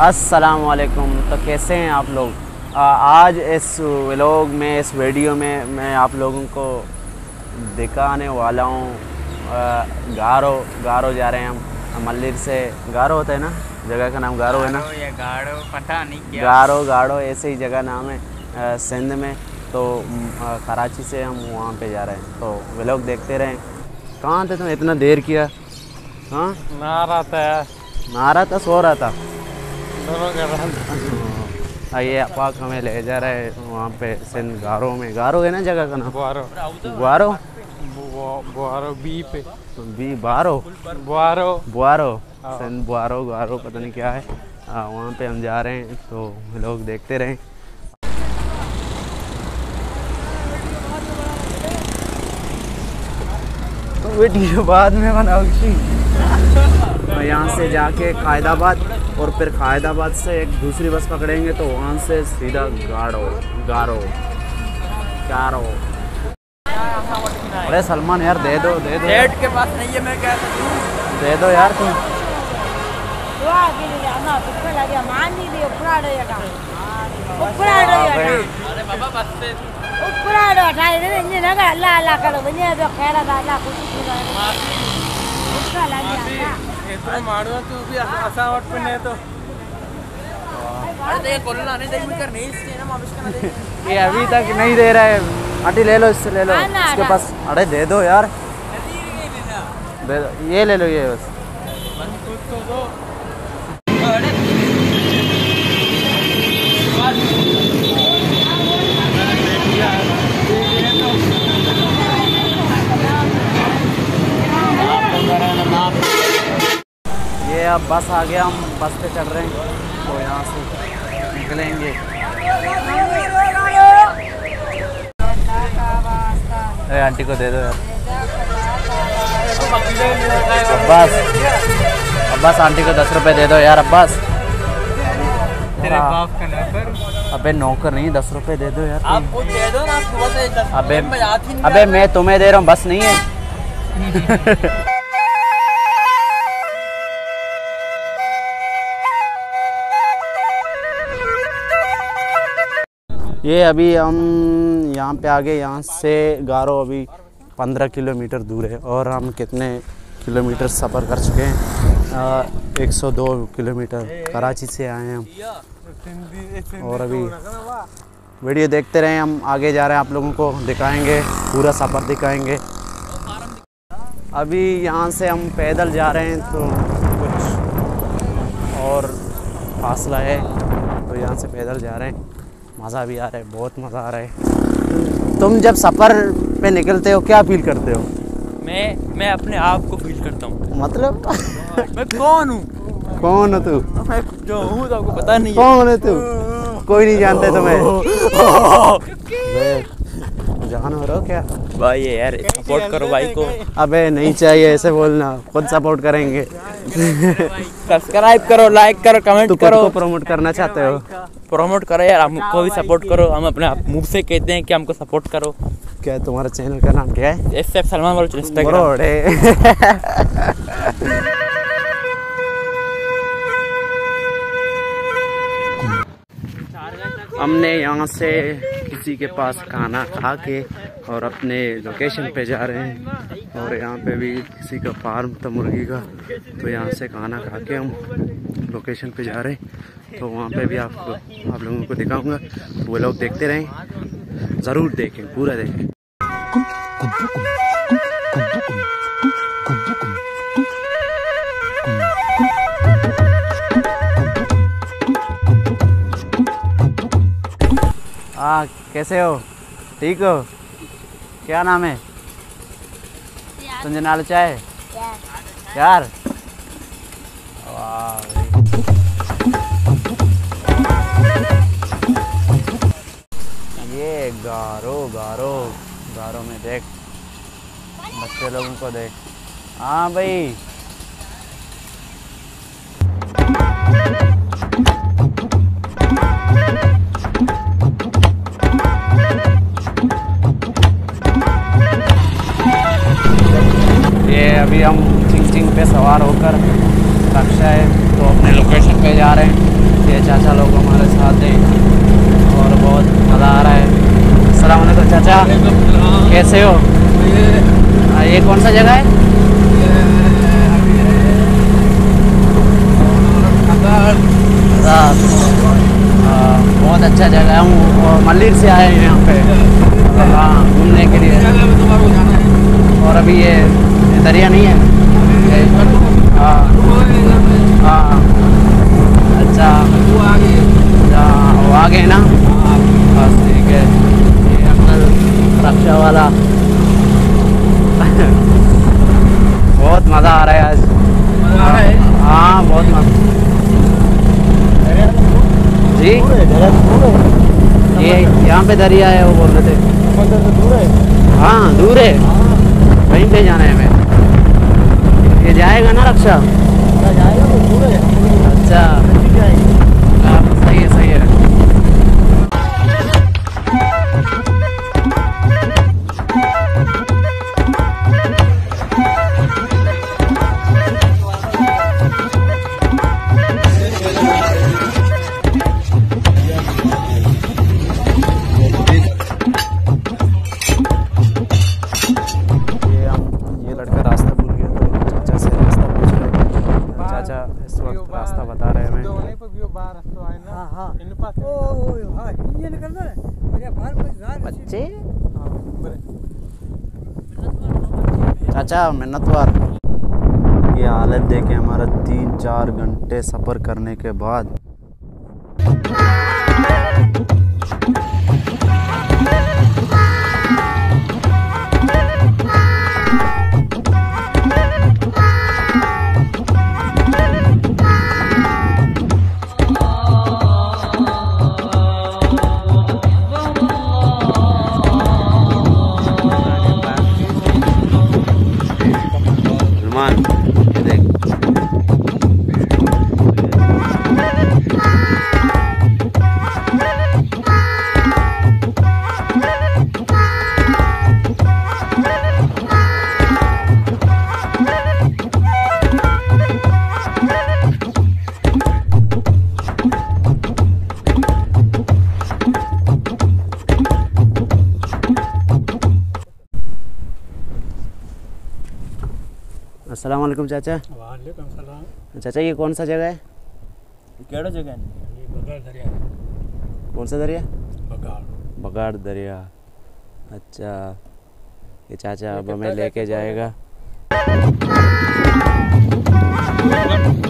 अस्सलाम वालेकुम। तो कैसे हैं आप लोग? आज इस व्लॉग में, इस वीडियो में मैं आप लोगों को दिखाने वाला हूँ गारो जा रहे हैं हम मल्लिर से। गारो होता है ना, जगह का नाम गारो है ना? गारो पता नहीं क्या। गारो ऐसे ही जगह नाम है सिंध में। तो कराची से हम वहाँ पे जा रहे हैं, तो व्लॉग देखते रहें। कहाँ थे तुम, इतना देर किया? हाँ, नहा रहा था, सो रहा था। ये अपाक हमें ले जा रहा है वहाँ पे सिंध गारो में। गारो है ना जगह का नाम? बुआरो सिंध बुआरो पता नहीं क्या है। वहाँ पे हम जा रहे हैं, तो लोग देखते रहें। तो वीडियो बाद में बनाओगी। यहाँ से जाके कायदाबाद और फिर कायदाबाद से एक दूसरी बस पकड़ेंगे, तो वहाँ से सीधा गारो। अरे सलमान यार दे दो डेट के पास नहीं है, मैं क्या करूं? दे दो यार तुम। अरे बाबा बस से ये अभी तक नहीं दे रहा है। आंटी ले लो, इससे ले लो, इसके पास। अरे दे दो यार, दे दो, ये ले लो, ये बस। ये अब बस आ गया, हम बस पे चढ़ रहे हैं, तो यहाँ से निकलेंगे। अरे आंटी को दे दो यार। अब्बास आंटी को 10 रुपए दे दो यार। अब्बास तेरे बाप का नौकर। अबे नौकर नहीं, 10 रुपए दे दो यार। आप खुद दे दो ना, सुबह से 10 अबे मैं तुम्हें दे रहा हूँ, बस नहीं है। ये अभी हम यहाँ पे आ गए। यहाँ से गारो अभी 15 किलोमीटर दूर है, और हम कितने किलोमीटर सफ़र कर चुके हैं? 102 किलोमीटर कराची से आए हैं हम। और अभी वीडियो देखते रहें, हम आगे जा रहे हैं, आप लोगों को दिखाएंगे, पूरा सफ़र दिखाएंगे। अभी यहाँ से हम पैदल जा रहे हैं, तो कुछ और फासला है, तो यहाँ से पैदल जा रहे हैं। मज़ा भी आ रहा है, बहुत मज़ा आ रहा है। तुम जब सफ़र पे निकलते हो क्या फील करते हो? मैं अपने आप को फील करता हूँ। मतलब मैं कौन हूँ? कौन हो तू? मैं जो हूँ तो आपको पता नहीं है। कौन है तू? कोई नहीं जानते तुम्हें। जानवर हो क्या भाई? यार सपोर्ट करो भाई को। अबे नहीं चाहिए ऐसे बोलना, खुद सपोर्ट करेंगे। सब्सक्राइब करो, लाइक करो, कमेंट करो। को प्रमोट करना चाहते हो? प्रमोट करो यार, हमको भी सपोर्ट करो। हम अपने आप मुंह से कहते हैं कि हमको सपोर्ट करो। क्या तुम्हारा चैनल का नाम क्या है? SF सलमान वाला इंस्टाग्राम। हमने यहाँ से किसी के पास खाना खा के और अपने लोकेशन पे जा रहे हैं। और यहाँ पे भी किसी का फार्म था मुर्गी का, तो यहाँ से खाना खा के हम लोकेशन पे जा रहे हैं। तो वहाँ पे भी आप लोगों को दिखाऊंगा, वो लोग देखते रहें, ज़रूर देखें, पूरा देखें। कैसे हो? ठीक हो? क्या नाम है? तुझे नाल चाहे यार? वाह, ये गारो में देख बच्चे लोगों को देख। हाँ भाई, ये अभी हम चिंग पे सवार होकर रक्षा है, तो तो अपने लोकेशन पे जा रहे हैं। ये चाचा लोग हमारे साथ हैं और बहुत मज़ा आ रहा है। अस्सलाम वालेकुम चाचा, कैसे हो? ये कौन सा जगह है? बहुत अच्छा जगह हूँ और मल्लिर से आए हैं यहाँ पे हाँ घूमने के लिए। और अभी ये दरिया नहीं है? हाँ हाँ अच्छा वो आगे है ना? बस ठीक है। ये अंकल रक्षा वाला बहुत मज़ा आ रहा है आज। हाँ बहुत मज़ा जी। ये यहाँ पे दरिया है वो बोल रहे थे। हाँ दूर है, वहीं पे जाना है हमें। ये जाएगा ना रक्षा? अच्छा सही है सही है। इस वक्त रास्ता बता रहे हैं हमें। बच्चे चाचा मिन्नतवार। ये हालत देखे हमारा 3-4 घंटे सफ़र करने के बाद ये देख अस्सलाम वालेकुम चाचा। वालेकुम सलाम। चाचा ये कौन सा जगह है? केड़ा जगह है? ये बगाड़ दरिया। कौन सा दरिया? बगाड़। बगाड़ दरिया। अच्छा ये चाचा अब हमें लेके जाएगा।